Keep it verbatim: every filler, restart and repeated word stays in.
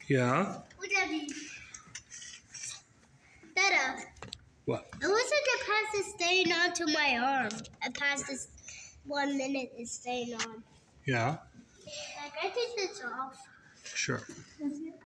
Yeah? What that mean? Dada. What? It looks like it passed is staying on to my arm. It passed this one minute is staying on. Yeah? Like, I think it's off. Sure.